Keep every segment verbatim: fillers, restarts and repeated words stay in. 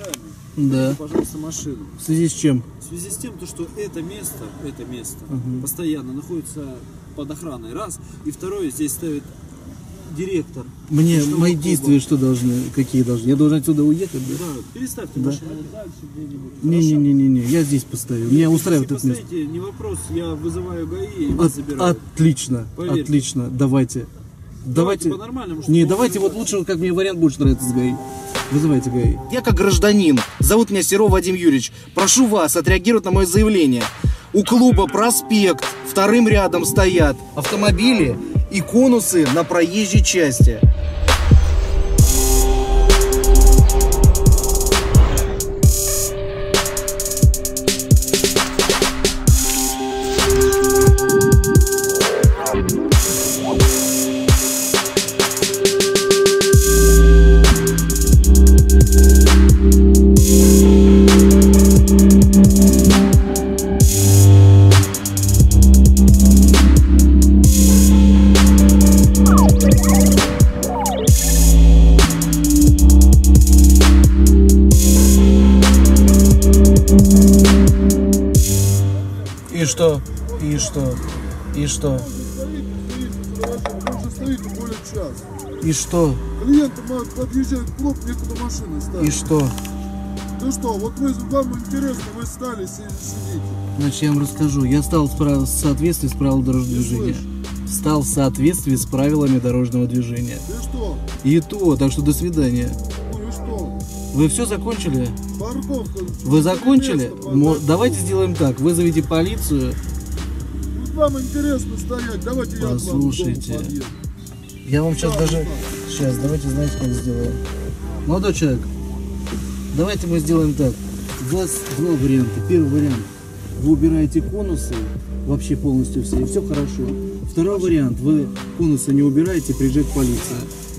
Уважаемый, да. Пожалуйста, машину. В связи с чем? В связи с тем, то, что это место, это место Угу. постоянно находится под охраной, раз. И второе, здесь ставит директор. Мне Что мои вы действия что должны, какие должны? Я должен отсюда уехать, да? Да, переставьте Да. машину дальше где-нибудь. Не-не-не-не, я здесь поставлю. Меня устраивает Если это место. поставите, не вопрос, я вызываю ГАИ и вас От- забираю. отлично, Поверьте. отлично, давайте. Давайте Давайте, по-нормальному, чтобы не, вы давайте вот вызывали. лучше, как мне вариант больше нравится с ГАИ. Вызывайте ГАИ. Я как гражданин, зовут меня Серов Вадим Юрьевич, прошу вас отреагировать на мое заявление. У клуба «Проспект» вторым рядом стоят автомобили и конусы на проезжей части. И что? И что? И что? Он же стоит более часа. И что? Клиенты подъезжают в клуб, некуда машины ставить. И что? Ну что, вот вы, вам интересно, вы стали, си- сидите. Значит, я вам расскажу. Я стал в прав- в соответствии с правилами дорожного Не движения. слышу. Стал в соответствии с правилами дорожного движения. И что? И то, так что до свидания. Ну и что? Вы все закончили? Парковка. Вы закончили? место, Мо- парковка. Давайте сделаем так. Вызовите полицию. Вот вам интересно стоять, давайте я к вам в дом Послушайте. подъеду. Я вам сейчас Да, даже... да. Сейчас, давайте, знаете, как сделаем. Молодой человек, давайте мы сделаем так. У вас два варианта. Первый вариант. Вы убираете конусы, вообще полностью все, и все хорошо. Второй вариант. Вы конусы не убираете, приезжает полиция.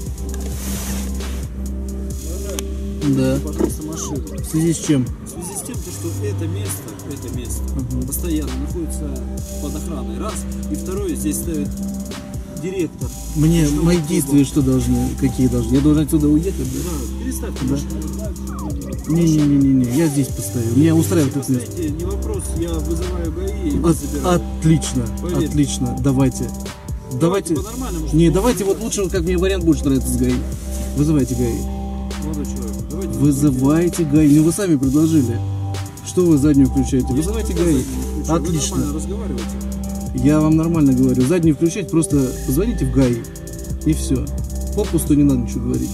Да. Пожалуйста, машину. В связи с чем? В связи с тем, то, что это место, это место Мгм. постоянно находится под охраной, раз. И второе, здесь ставит директор. Мне Что мои вы действия что должны, какие должны? Я должен отсюда уехать, да? Да, переставьте Да. машину дальше. Не-не-не-не, я здесь поставлю. Меня устраивает это место. Поставите, не вопрос, я вызываю ГАИ и вас От- забираю. отлично, Поверьте. отлично, давайте. Давайте, по-нормальному. не, давайте вот лучше, как мне вариант больше нравится с ГАИ. Вызывайте ГАИ. Молодой человек, давайте. Вызывайте ГАИ. Не вы сами предложили. Что вы заднюю включаете? Я Вызывайте не буду ГАИ. заднюю включать, Вы Отлично. нормально разговариваете. Я вам нормально говорю. Заднюю включать, просто позвоните в ГАИ. И все. Попусту не надо ничего говорить.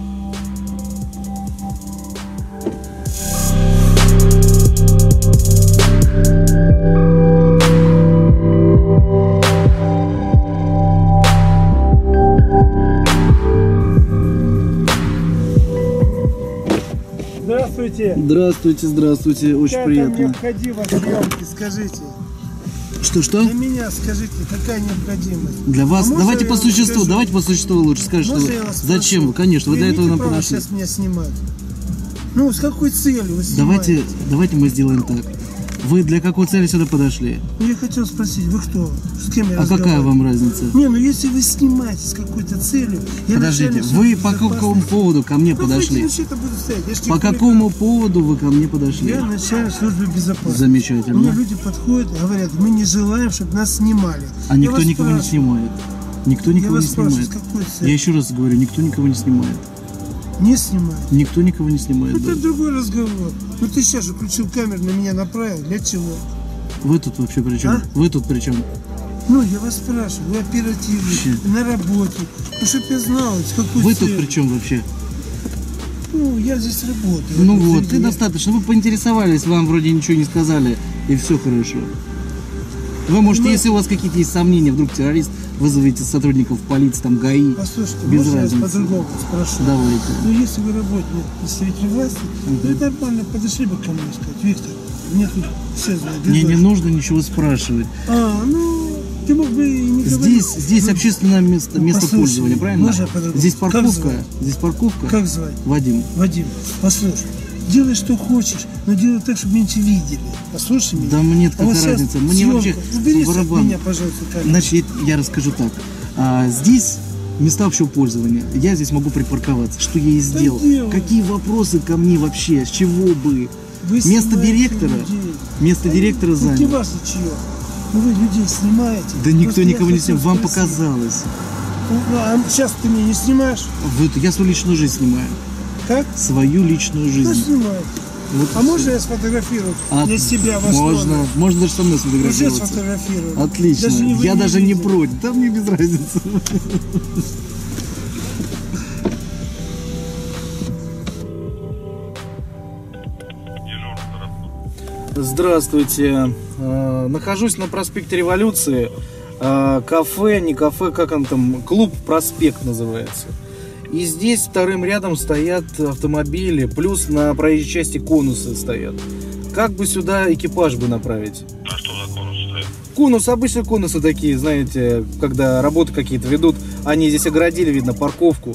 Здравствуйте. Здравствуйте, здравствуйте. Очень Какая приятно. необходимость съемки, скажите. Что-что? Для меня скажите, какая необходимость? Для вас. А можно давайте я по вам существу. скажу? Давайте по существу лучше скажите. Можно что я вы- вас Зачем? спрошу? Конечно, вы для этого имеете нам право подошли. сейчас меня снимать? Ну, с какой целью вы снимаете? Давайте, давайте мы сделаем так. Вы для какой цели сюда подошли? Ну, я хотел спросить, вы кто? С кем я А какая разговариваю? вам разница? Не, ну если вы снимаете с какой-то целью... я Подождите, начальник вы службы по какому безопасности. поводу ко мне Ну, подошли? вы это буду стоять. Я ж не По хулиган. какому поводу вы ко мне подошли? Я начальник службы безопасности. Мне Замечательно. люди подходят и говорят, мы не желаем, чтобы нас снимали. А Я никто вас никого не спрашиваю, снимает. Никто Я никого вас не спрашиваю, с снимает. какой Я целью? еще раз говорю, никто никого не снимает. Не снимают. Никто никого не снимает. Это да. другой разговор. Ну ты сейчас же включил камеру, на меня направил. Для чего? Вы тут вообще при чем? А? Вы тут при чем? Ну, я вас спрашиваю, вы оперативник, Че? на работе. Ну, чтоб я знал, с какой Вы тут целью. при чем вообще? Ну, я здесь работаю. Ну Это вот, и не- достаточно. Вы поинтересовались, вам вроде ничего не сказали, и все хорошо. Вы можете, Ну, если у вас какие-то есть сомнения, вдруг террорист, вызовите сотрудников полиции, там ГАИ. Послушайте, Без можно я вас разницы. по-другому спрошу? Давайте. Ну, если вы работник представитель власти, то это нормально, подошли бы ко мне и сказать, Виктор, мне тут все знают. Мне не Григорий». нужно ничего спрашивать. А, ну, ты мог бы и не говорить. Здесь, здесь Ну, общественное место, место послушай, пользования, правильно? можно я по-другому? Здесь Как парковка. звать? Здесь парковка. Как звать? Вадим. Вадим, послушай, делай что хочешь, но делай так, чтобы меньше видели. Послушай меня. Да мне А какая вот сейчас разница? Мне съемка. вообще Уберись от барабан. меня, пожалуйста, камеру. Значит, я, я расскажу так. А, здесь места общего пользования. Я здесь могу припарковаться. Что я и сделал. делай. Какие вопросы ко мне вообще? С чего бы? Вы Место снимаете директора? людей. Место директора занято. Мотивация чье? Ну вы людей снимаете. Да никто Просто никого я не хотел снимает. Вам спросить. показалось. Ну, а сейчас ты меня не снимаешь? Вот, я свою личную жизнь снимаю. Как? Свою личную Ну жизнь. снимай. Вот А и можно всё. я сфотографирую А, для себя в Можно. основе? Можно даже со мной Уже сфотографироваться. сфотографирую. Отлично. Даже не вы Я не даже не видели. против. Да мне без разницы. Здравствуйте. Э, Нахожусь на проспекте Революции. Э, Кафе, не кафе, как он там, клуб «Проспект» называется. И здесь вторым рядом стоят автомобили, плюс на проезжей части конусы стоят. Как бы сюда экипаж бы направить? А что за конус стоит? Конус, обычно конусы такие, знаете, когда работы какие-то ведут, они здесь оградили, видно, парковку.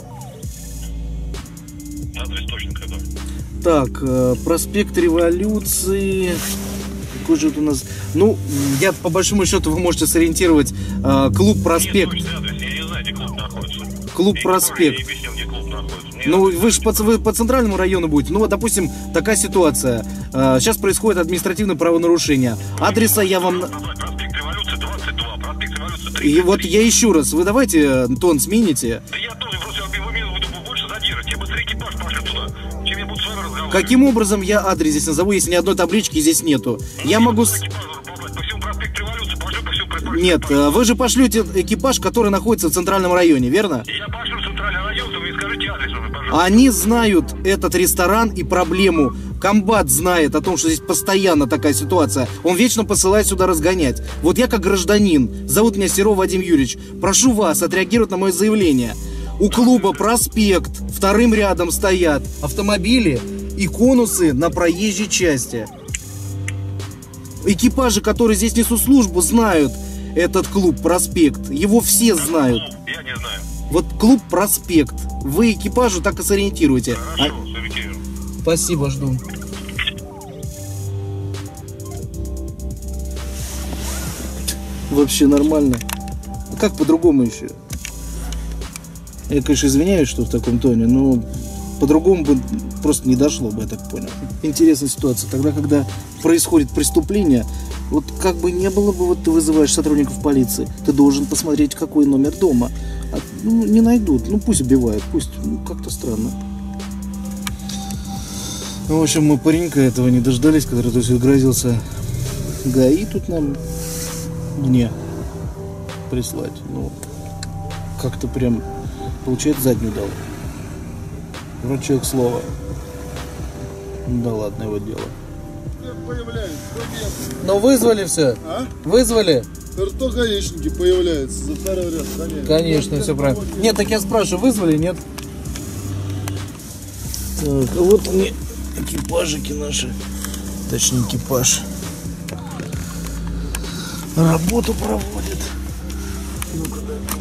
Адрес точно какой? Так, э, проспект Революции. Какой же это у нас? Ну, я по большому счету вы можете сориентировать э, клуб «Проспект». Нет, точный адрес, я не знаю, где клуб находится. Клуб Я «Проспект». не объяснил, где клуб находится. Мне Ну, адрес вы же по, точно. вы по центральному району будете. Ну, вот, допустим, такая ситуация. Э, сейчас происходит административное правонарушение. Адреса я вам... Проспект Революции двадцать два, проспект Революции тридцать. И вот я ищу раз. Вы давайте э, тон смените. Да я тоже просто вы меня буду больше задерживать. Чем быстрее экипаж пошлет туда, чем я буду с вами разговаривать. Каким образом я адрес здесь назову, если ни одной таблички здесь нету? Я могу... с- Экипаж должен послать по всему проспекту Революции, пошлю по всему проспекту. Нет, э, вы же пошлете экипаж, который находится в центральном районе, верно? Я пошлю в центральный район, вы мне скажите адрес, уже, пожалуйста. Они знают этот ресторан и проблему. Комбат знает о том, что здесь постоянно такая ситуация. Он вечно посылает сюда разгонять. Вот я как гражданин, зовут меня Серов Вадим Юрьевич, прошу вас отреагировать на мое заявление. У клуба «Проспект» вторым рядом стоят автомобили и конусы на проезжей части. Экипажи, которые здесь несут службу, знают этот клуб «Проспект». Его все знают. Я не знаю. Вот клуб «Проспект». Вы экипажу так и сориентируете. А- Хорошо, сориентирую. Спасибо, жду. Вообще нормально. А как по-другому еще? Я, конечно, извиняюсь, что в таком тоне, но по-другому бы просто не дошло бы, я так понял. Интересная ситуация. Тогда, когда происходит преступление, вот как бы не было бы, вот ты вызываешь сотрудников полиции, ты должен посмотреть, какой номер дома. А, ну, не найдут, ну пусть убивают, пусть, ну как-то странно. Ну, в общем, мы паренька этого не дождались, который то есть грозился ГАИ тут нам мне прислать. Ну, как-то прям, получается, заднюю дал. Вроде человек слова. Да ладно, его дело. Появляется, Ну, вызвали все? а? Вызвали? Кто гаишники появляются за второй ряд, конечно. Конечно, все правильно. Нет, так я спрашиваю, вызвали, нет? Так, а вот они, экипажики наши. Точнее, экипаж. Работу проводит. Ну-ка, да.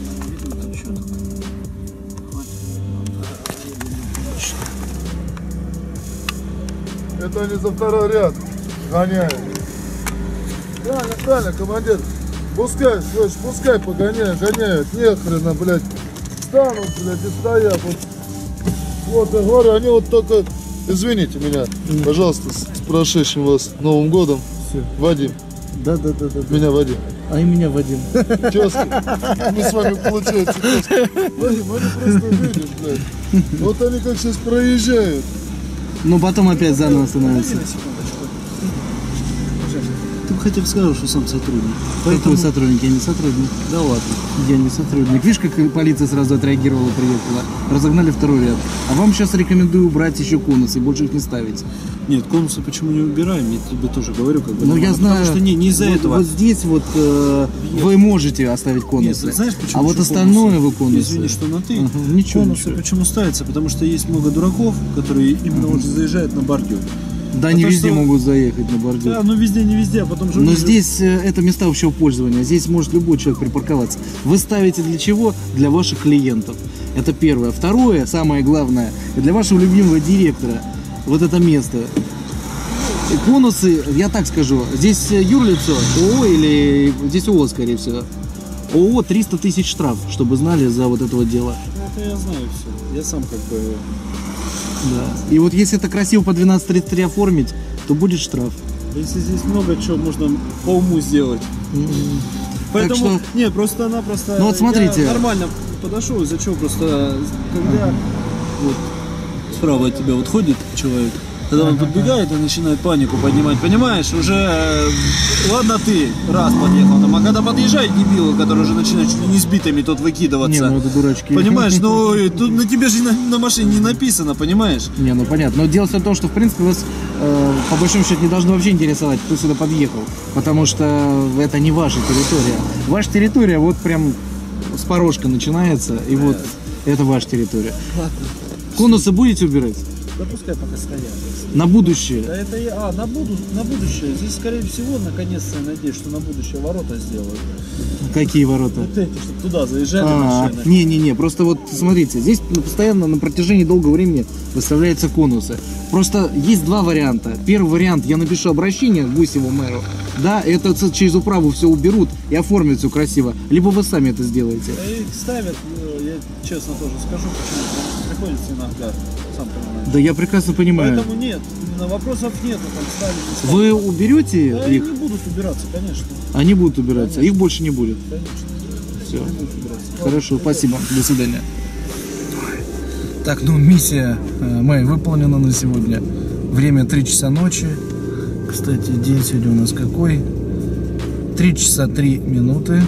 Это они за второй ряд гоняют. Правильно, правильно, командир. Пускай, слышь, пускай погоняют, гоняют. Нехрена, блядь. Станут, блядь, и стоят. Вот, вот я говорю, они вот только... Извините меня, пожалуйста, с с прошедшим вас Новым годом. Всё. Вадим. Да, да, да, да. Меня Вадим. А и меня Вадим. Тезки. Мы с вами, получается, тезки. Вадим, они просто видишь, блядь. Вот они как сейчас проезжают. Ну, потом опять заново становится. Ты бы хотя бы сказал, что сам сотрудник. Какой сотрудник? Я не сотрудник. Да ладно. Я не сотрудник. Видишь, как полиция сразу отреагировала, приехала. Разогнали второй ряд. А вам сейчас рекомендую убрать еще конусы, больше их не ставить. Нет, конусы почему не убираем? Я тебе тоже говорю, как бы. Ну, я нормально. знаю. Потому что не, не из-за вот, этого. Вот здесь вот э, вы можете оставить конусы. Нет, знаешь, почему а вот еще остальное конусы? вы конусы. Извини, что на ты. Ага, ничего, Конусы ничего. почему ставятся? Потому что есть много дураков, которые именно вот заезжают на бордюр. Да, А не то, везде что- могут заехать на бордюр. Да, ну везде, не везде, а потом же... Но уже- здесь э, это места общего пользования. Здесь может любой человек припарковаться. Вы ставите для чего? Для ваших клиентов. Это первое. Второе, самое главное, для вашего любимого директора. Вот это место. И конусы, я так скажу, здесь юрлицо ООО или здесь ООО, скорее всего. ООО триста тысяч штраф, чтобы знали за вот это вот дело. Это я знаю все. Я сам как бы... Да. И вот если это красиво по двенадцать тридцать три оформить, то будет штраф. Если здесь много чего можно по уму сделать. М-м. Поэтому, что- не, просто она просто... Ну вот смотрите. Я нормально подошел, из-за чего просто, когда вот справа от тебя вот ходит человек, когда он подбегает и начинает панику поднимать, понимаешь, уже, э, ладно ты раз подъехал, там, а когда подъезжают дебилы, которые уже начинают чуть ли не сбитыми тут выкидываться, Не, ну это дурачки. понимаешь, ну и тут на тебе же на, на машине не написано, понимаешь? Не, ну понятно. Но дело в том, что в принципе вас э, по большому счету не должно вообще интересовать, кто сюда подъехал. Потому что это не ваша территория. Ваша территория вот прям с порожка начинается, и вот это ваша территория. Конусы будете убирать? Да пускай пока стоят. На будущее. Да это я, а, на, буду, на будущее. Здесь, скорее всего, наконец-то я надеюсь, что на будущее ворота сделают. Какие ворота? Вот эти, чтобы туда заезжали А, машины. Не-не-не, просто вот смотрите, здесь постоянно на протяжении долгого времени выставляются конусы. Просто есть два варианта. Первый вариант, я напишу обращение к Гусеву мэру, да, это ц- через управу все уберут и оформят все красиво. Либо вы сами это сделаете. Да их ставят, э, я честно тоже скажу, почему. Потому что приходится иногда, сам понимаешь. Да я прекрасно понимаю. Поэтому нет, именно вопросов нет, там ставить, не ставить. Вы уберете Да, их? они будут убираться, конечно. Они будут убираться, их больше не будет. Конечно. Все. Они будут убираться. Хорошо, спасибо. До свидания. Так, ну миссия э, моя выполнена на сегодня. Время три часа ночи. Кстати, день сегодня у нас какой? три часа три минуты.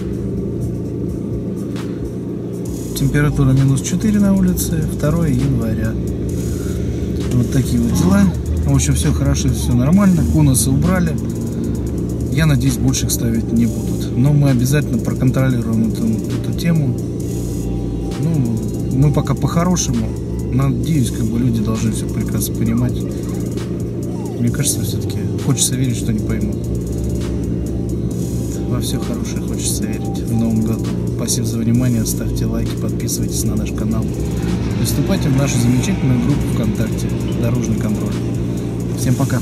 Температура минус четыре на улице. второе января. Вот такие вот дела. В общем, все хорошо, все нормально. Конусы убрали. Я надеюсь, больше их ставить не будут. Но мы обязательно проконтролируем эту, эту тему. Ну, мы пока по-хорошему. Надеюсь, как бы люди должны все прекрасно понимать. Мне кажется, все-таки хочется верить, что они поймут. Во все хорошее хочется верить в новом году. Спасибо за внимание, ставьте лайки, подписывайтесь на наш канал. И вступайте в нашу замечательную группу ВКонтакте «Дорожный контроль». Всем пока.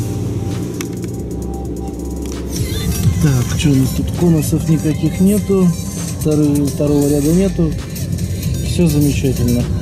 Так, что у нас тут? Конусов никаких нету, второго, второго ряда нету. Все замечательно.